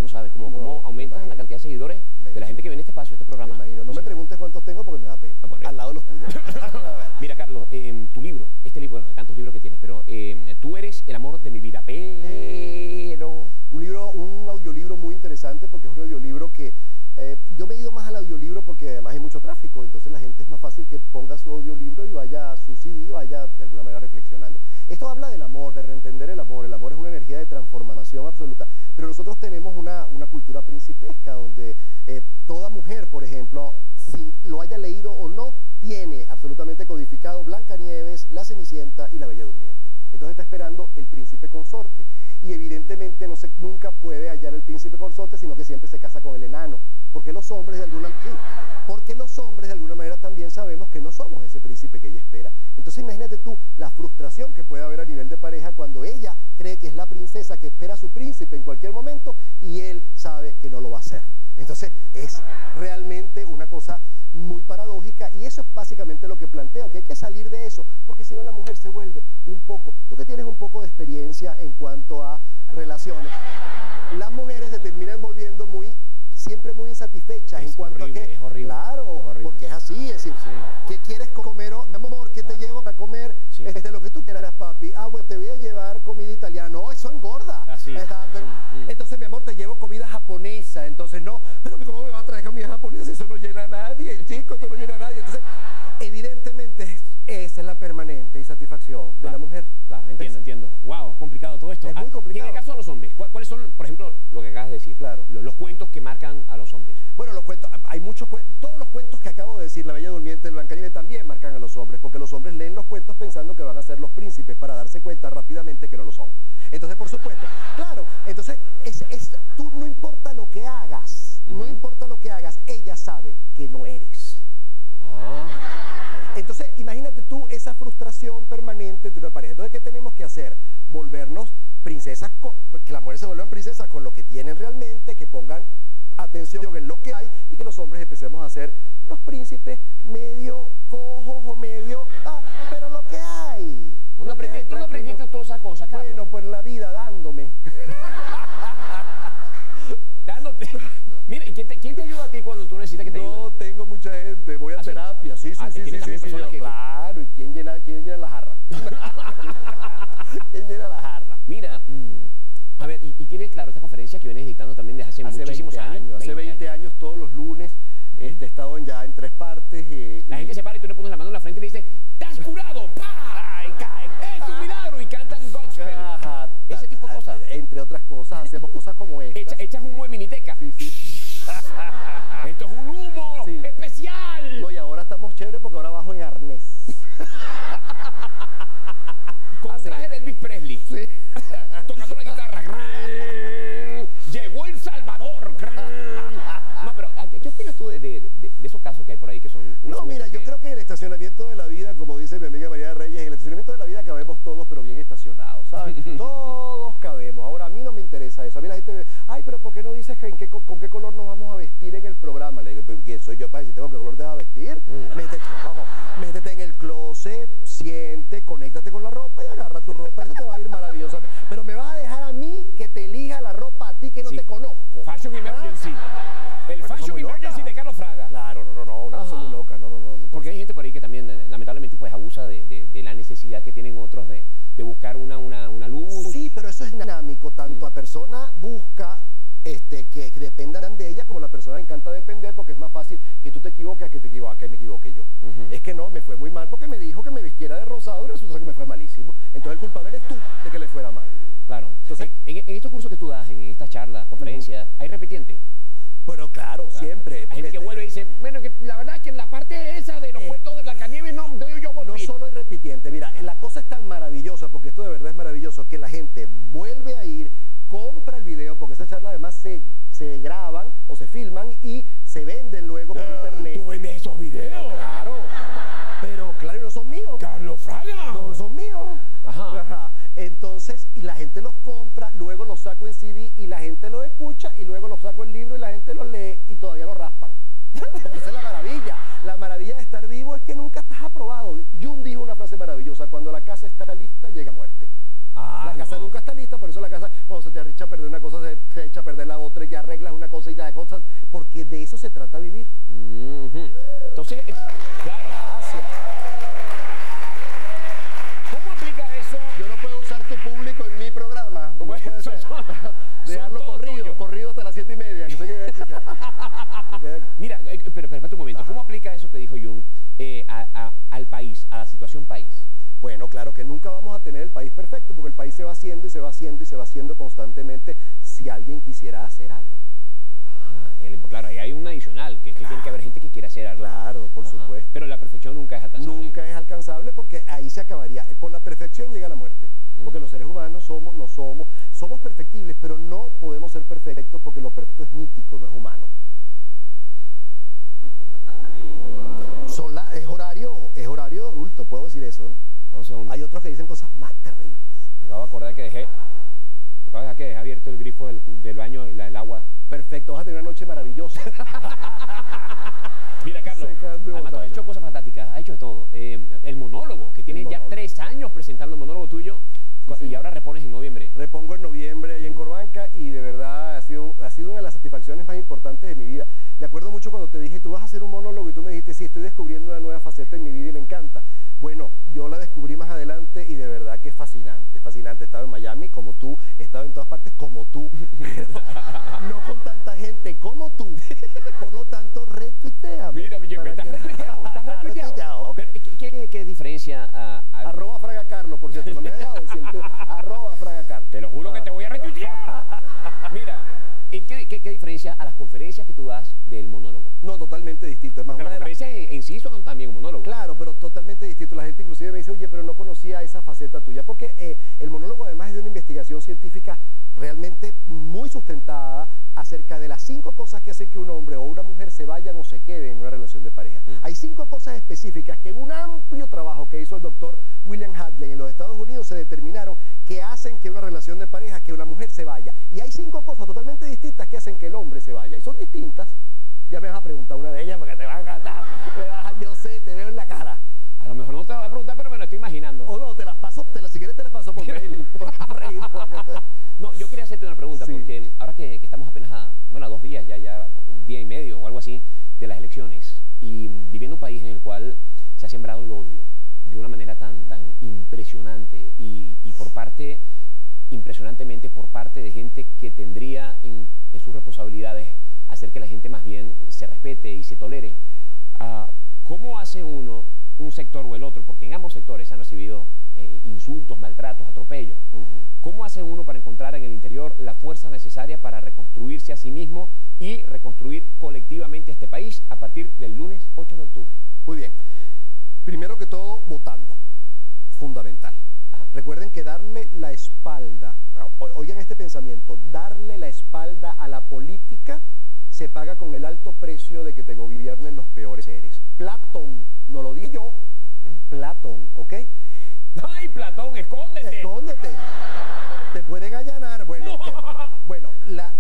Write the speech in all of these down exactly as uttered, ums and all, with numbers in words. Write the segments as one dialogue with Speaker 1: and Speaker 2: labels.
Speaker 1: ¿cómo sabes? ¿Cómo,
Speaker 2: No,
Speaker 1: cómo aumentas la cantidad de seguidores
Speaker 2: me
Speaker 1: de la gente que ve en este espacio, este programa?
Speaker 2: Me imagino. No
Speaker 1: Sí,
Speaker 2: me preguntes cuántos tengo porque me da pena.
Speaker 1: Ah, bueno,
Speaker 2: Al lado de los tuyos.
Speaker 1: Mira, Carlos, eh, tu libro, este libro, bueno, tantos libros que tienes, pero eh, tú eres el amor de mi vida, pero...
Speaker 2: Un libro, un audiolibro muy interesante porque es un audiolibro que eh, yo me he ido más al audiolibro porque además hay mucho tráfico, entonces la gente es más fácil que ponga su audiolibro y vaya a su C D, vaya de alguna manera reflexionando. Esto habla del amor, de reentender el amor. El amor es una energía de transformación absoluta, pero nosotros tenemos una, una cultura principesca donde eh, toda mujer, por ejemplo, sin lo haya leído o no, tiene absolutamente codificado Blancanieves, la Cenicienta y la Bella Durmiente. Entonces está esperando el príncipe consorte y evidentemente no se, nunca puede hallar el príncipe consorte, sino que siempre se casa con el enano, porque los hombres de alguna sí, porque los hombres de alguna manera también sabemos que no somos ese príncipe que ella espera. Entonces imagínate tú la frustración que puede haber a nivel de pareja cuando ella cree que es la princesa que espera a su príncipe en cualquier momento y él sabe que no lo va a hacer. Entonces es realmente una cosa muy paradójica y eso es básicamente lo que planteo, que hay que salir de eso, porque si no la mujer se vuelve un poco, tú que tienes un poco de experiencia en cuanto a relaciones, las mujeres se terminan volviendo muy, siempre muy insatisfechas
Speaker 1: es
Speaker 2: en cuanto
Speaker 1: horrible,
Speaker 2: a que,
Speaker 1: es horrible,
Speaker 2: claro,
Speaker 1: es horrible.
Speaker 2: porque es así, es decir,
Speaker 1: sí.
Speaker 2: ¿qué quieres comer? Oh, amor, ¿qué
Speaker 1: claro.
Speaker 2: te llevo para comer?
Speaker 1: Sí.
Speaker 2: Este, lo que tú quieras, papi. Ah, bueno, te voy a llevar comida italiana. No, eso engorda.
Speaker 1: Así.
Speaker 2: Está, pero,
Speaker 1: mm, mm.
Speaker 2: Entonces, mi amor, te llevo comida japonesa. Entonces, no, pero ¿cómo me vas a traer comida japonesa si eso no llena a nadie, chico? Eso no llena a nadie. Entonces, evidentemente, esa es la permanente insatisfacción de
Speaker 1: claro,
Speaker 2: la mujer.
Speaker 1: Claro, entiendo,
Speaker 2: ¿Ves?
Speaker 1: entiendo. Wow, complicado todo esto.
Speaker 2: Es muy
Speaker 1: Ah,
Speaker 2: complicado.
Speaker 1: Y en el caso de los hombres, ¿cu- ¿cuáles son, por ejemplo, lo que acabas de decir?
Speaker 2: Claro.
Speaker 1: Los, los cuentos que marcan a los hombres.
Speaker 2: Bueno, los cuentos, hay muchos cuentos, todos los cuentos que acabo de decir, La Bella Durmiente, el Blancanieves, también marcan a los hombres, porque los hombres leen los cuentos pensando que van a ser los príncipes para darse cuenta rápidamente que no lo son. Entonces, por supuesto, claro, entonces, es, es, tú no importa lo que hagas, uh-huh. no importa lo que hagas, ella sabe que no eres.
Speaker 1: Ah.
Speaker 2: Entonces, imagínate tú esa frustración permanente entre una pareja. Entonces, ¿qué tenemos que hacer? Volvernos princesas, con, que las mujeres se vuelvan princesas con lo que tienen realmente, que pongan atención en lo que hay y que los hombres empecemos a ser los príncipes medio cojos o medio, ah, pero lo que hay.
Speaker 1: ¿Tú no aprendiste, ¿tú no aprendiste todas esas cosas, Carlos?
Speaker 2: Bueno, pues la vida dándome.
Speaker 1: Dándote. Mira, ¿quién te, ¿quién te ayuda a ti cuando tú necesitas que te ayude?
Speaker 2: No, tengo mucha gente, voy a
Speaker 1: ¿Ah, sí?
Speaker 2: terapia, sí, sí,
Speaker 1: Ah,
Speaker 2: sí,
Speaker 1: ¿tienes
Speaker 2: sí,
Speaker 1: también
Speaker 2: sí,
Speaker 1: personas
Speaker 2: sí,
Speaker 1: que-
Speaker 2: claro, ¿y quién llena, quién llena la jarra? ¿Quién llena la jarra?
Speaker 1: Mira, mm, a ver, y, y tienes, claro, esta conferencia que vienes dictando también desde hace,
Speaker 2: Hace
Speaker 1: muchísimos
Speaker 2: veinte
Speaker 1: años.
Speaker 2: años, hace veinte años todos los lunes, este, he estado en, ya en tres partes. Eh,
Speaker 1: La
Speaker 2: y-
Speaker 1: gente se para y tú le pones la mano en la frente y le dices, ¡te has curado! ¡Pah!
Speaker 2: Ay, cae.
Speaker 1: ¡Es un milagro! Y cantan gospel.
Speaker 2: Ajá,
Speaker 1: Ese
Speaker 2: ta-
Speaker 1: tipo de cosas.
Speaker 2: Entre otras cosas, hacemos cosas como esta.
Speaker 1: Echa- echas humo de miniteca.
Speaker 2: Sí, sí.
Speaker 1: ¡Esto es un humo
Speaker 2: Sí.
Speaker 1: especial!
Speaker 2: No, y ahora estamos chéveres porque ahora bajo en arnés.
Speaker 1: Con un
Speaker 2: Así.
Speaker 1: traje de Elvis Presley.
Speaker 2: Sí.
Speaker 1: Tocando la guitarra. Llegó El Salvador. No, pero ¿qué, qué opinas tú de, de, de, de esos casos que hay por ahí que son unos
Speaker 2: No, mira,
Speaker 1: juguetes
Speaker 2: yo
Speaker 1: que-
Speaker 2: creo que en el estacionamiento de la vida, como dice mi amiga María Reyes, en el estacionamiento de la vida cabemos todos, pero bien estacionados, ¿sabes? Todos cabemos. Ahora, a mí no me interesa eso. A mí la gente me ay, pero ¿por qué no dices en qué, con qué color nos vamos a vestir en el programa? Le digo, ¿pero quién soy yo para decirte con qué color te vas a vestir?
Speaker 1: Mm.
Speaker 2: Métete, ojo, métete en el closet, siente, conéctate con la ropa y agarra tu ropa. Eso te va a ir maravilloso. Pero me vas a dejar a mí que te elija la ropa a ti que no
Speaker 1: Sí.
Speaker 2: te conozco.
Speaker 1: Fashion Emergency. El
Speaker 2: Una cosa
Speaker 1: Fashion
Speaker 2: muy loca.
Speaker 1: Emergency de Carlos Fraga.
Speaker 2: Claro, no, no, no, una cosa
Speaker 1: Ajá.
Speaker 2: muy loca. No, no, no. no
Speaker 1: Porque hay gente por ahí que también, eh, lamentablemente, pues abusa de, de, de la necesidad que tienen otros de, de buscar una, una, una luz.
Speaker 2: Sí, pero eso es dinámico. Tanto
Speaker 1: Mm.
Speaker 2: la persona busca este, que, que dependan de ella, como la persona le encanta depender, porque es más fácil que tú te equivoques a que te equivoques, que me equivoque yo.
Speaker 1: Ujú.
Speaker 2: Es que no, me fue muy mal porque me dijo que me vistiera de rosado y resulta que me fue malísimo. Entonces el culpable eres tú de que le fuera mal.
Speaker 1: Claro.
Speaker 2: Entonces-
Speaker 1: en, en- en estos cursos que tú das, en estas charlas, conferencias, ¿hay repitiente?
Speaker 2: Pero claro, siempre.
Speaker 1: Hay gente
Speaker 2: porque
Speaker 1: que
Speaker 2: te-
Speaker 1: vuelve y dice, bueno, que la verdad es que en la parte esa de los
Speaker 2: Eh,
Speaker 1: cuentos de Blancanieves no, yo, yo volví.
Speaker 2: No solo hay repitiente, mira, la cosa es tan maravillosa, porque esto de verdad es maravilloso, que la gente vuelve a ir, compra el video, porque esas charlas además se, se graban o se filman y se venden luego por internet.
Speaker 1: ¿Tú vendes esos
Speaker 2: Pero
Speaker 1: videos?
Speaker 2: claro, pero claro, y no son míos.
Speaker 1: Carlos Fraga.
Speaker 2: No son míos.
Speaker 1: Ajá.
Speaker 2: Ajá. Entonces, y la gente los compra, luego los saco en C D y la gente los escucha y luego los saco en libro y la gente los lee y todavía los raspan. Porque esa es la maravilla. La maravilla de estar vivo es que nunca estás aprobado. Jung dijo una frase maravillosa: cuando la casa está lista, llega muerte.
Speaker 1: Ah,
Speaker 2: La casa
Speaker 1: no.
Speaker 2: nunca está lista, por eso la casa, cuando se te echa a perder una cosa, se, se echa a perder la otra, y te arreglas una cosa y la cosas, porque de eso se trata vivir.
Speaker 1: Mm-hmm. Entonces, eh, claro.
Speaker 2: Gracias.
Speaker 1: ¿Cómo aplica eso?
Speaker 2: Yo no puedo usar tu público en mi programa.
Speaker 1: ¿Cómo es eso?
Speaker 2: Dejarlo corrido, corrido hasta las siete y media. Que sé que, que sea.
Speaker 1: Mira, eh, pero, pero espérate un momento. Ajá. ¿Cómo aplica eso que dijo Jung eh, a, a, al país, a la situación país?
Speaker 2: Bueno, claro que nunca vamos a tener el país perfecto, porque el país se va haciendo y se va haciendo y se va haciendo constantemente si alguien quisiera hacer algo.
Speaker 1: Ah, el, claro, ahí hay un adicional, que es que claro. Tiene que haber gente que quiera hacer algo.
Speaker 2: Claro, por Ajá. supuesto.
Speaker 1: Pero la perfección nunca es alcanzable.
Speaker 2: Nunca es alcanzable porque ahí se acabaría. Con la perfección llega la muerte. Porque mm. los seres humanos somos, no somos, somos perfectibles, pero no podemos ser perfectos porque lo perfecto es mítico, no es humano. Son la, es horario, es horario adulto, puedo decir eso, ¿no? Un segundo. Hay otros que dicen cosas más terribles.
Speaker 1: Me acabo de acordar que dejé, me acabo de dejar que dejé abierto el grifo del, del baño, el, el agua.
Speaker 2: Perfecto, vas a tener una noche maravillosa.
Speaker 1: Mira, Carlos, además tú has hecho cosas fantásticas, has hecho de todo. Eh, el monólogo, que tienes ya tres años presentando el monólogo tuyo, sí, y sí. ahora repones en noviembre.
Speaker 2: Repongo en noviembre ahí en Corbanca y de verdad ha sido, ha sido una de las satisfacciones más importantes de mi vida. Me acuerdo mucho cuando te dije, tú vas a hacer un monólogo y tú me dijiste, sí, estoy descubriendo una nueva faceta en mi vida y me encanta. Bueno, yo la descubrí más adelante y de verdad que es fascinante, fascinante. He estado en Miami como tú, he estado en todas partes como tú, pero no con tanta gente como tú. Por lo tanto, retuitea.
Speaker 1: Mira, me estás
Speaker 2: que...
Speaker 1: retuiteado, estás retuiteado. Pero, ¿qué, qué, ¿Qué diferencia? A, a...
Speaker 2: Arroba Fraga Carlos, por cierto, no me has dejado decirte. Arroba Fraga Carlos.
Speaker 1: Te lo juro ah. que te voy a retuitear. Mira, ¿qué, qué, ¿qué diferencia a las conferencias que tú das del monólogo?
Speaker 2: No, totalmente distinto. Es más,
Speaker 1: las conferencias en, en sí son también un monólogo.
Speaker 2: Claro, pero totalmente distinto. La gente inclusive me dice, oye, pero no conocía esa faceta tuya. Porque eh, el monólogo además es de una investigación científica realmente muy sustentada acerca de las cinco cosas que hacen que un hombre o una mujer se vayan o se queden en una relación de pareja. Mm. Hay cinco cosas específicas que en un amplio trabajo que hizo el doctor William Hadley en los Estados Unidos se determinaron que hacen que una relación de pareja, que una mujer se vaya. Y hay cinco cosas totalmente distintas que hacen que el hombre se vaya. Y son distintas. Ya me vas a preguntar una de ellas porque te va a encantar. Yo sé, te veo en la cara.
Speaker 1: A lo mejor no te voy a preguntar, pero me lo estoy imaginando.
Speaker 2: O no, te las paso, te las, si quieres te las paso por mail.
Speaker 1: No, yo quería hacerte una pregunta, sí. porque ahora que, que estamos apenas a, bueno, a dos días, ya, ya un día y medio o algo así, de las elecciones, y viviendo un país en el cual se ha sembrado el odio de una manera tan, tan impresionante y, y por parte, impresionantemente por parte de gente que tendría en, en sus responsabilidades hacer que la gente más bien se respete y se tolere. Uh, ¿Cómo hace uno, un sector o el otro, porque en ambos sectores se han recibido eh, insultos, maltratos, atropellos? Uh-huh. ¿Cómo hace uno para encontrar en el interior la fuerza necesaria para reconstruirse a sí mismo y reconstruir colectivamente este país a partir del lunes ocho de octubre?
Speaker 2: Muy bien. Primero que todo, votando. Fundamental. Ajá. Recuerden que darle la espalda, oigan este pensamiento, darle la espalda a la política se paga con el alto precio de que te gobiernen los peores seres. Platón, no lo dije yo, Platón, ¿ok?
Speaker 1: ¡Ay, Platón, escóndete!
Speaker 2: Escóndete. Te pueden allanar. Bueno, no. que, bueno la,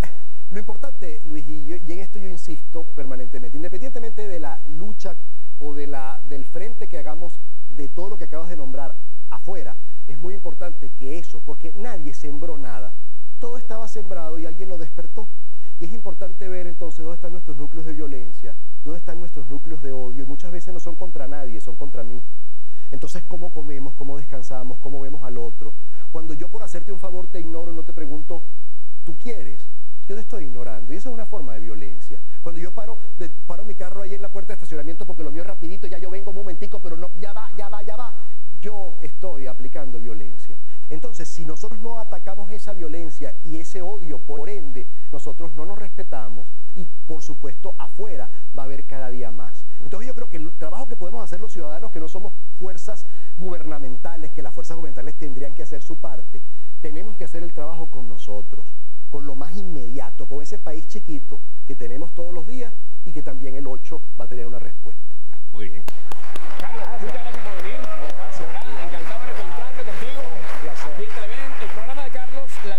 Speaker 2: lo importante, Luis, y, yo, y en esto yo insisto permanentemente, independientemente de la lucha o de la, del frente que hagamos de todo lo que acabas de nombrar afuera, es muy importante que eso, porque nadie sembró nada, todo estaba sembrado y alguien lo despertó. Y es importante ver entonces dónde están nuestros núcleos de violencia, dónde están nuestros núcleos de odio, y muchas veces no son contra nadie, son contra mí. Entonces, ¿cómo comemos? ¿Cómo descansamos? ¿Cómo vemos al otro? Cuando yo por hacerte un favor te ignoro y no te pregunto, ¿tú quieres? Yo te estoy ignorando, y eso es una forma de violencia. Cuando yo paro, de, paro mi carro ahí en la puerta de estacionamiento porque lo mío es rapidito, ya yo vengo un momentico, pero no, ya va, ya va, ya va. Yo estoy aplicando violencia. Entonces, si nosotros no atacamos esa violencia y ese odio, por ende, nosotros no nos respetamos y, por supuesto, afuera va a haber cada día más. Entonces, yo creo que el trabajo que podemos hacer los ciudadanos, que no somos fuerzas gubernamentales, que las fuerzas gubernamentales tendrían que hacer su parte, tenemos que hacer el trabajo con nosotros, con lo más inmediato, con ese país chiquito que tenemos todos los días y que también el ocho va a tener una respuesta.
Speaker 1: Muy bien. Carlos, muchas gracias por venir. Gracias. Encantado de encontrarme contigo. Aquí en Televen, el programa de Carlos. La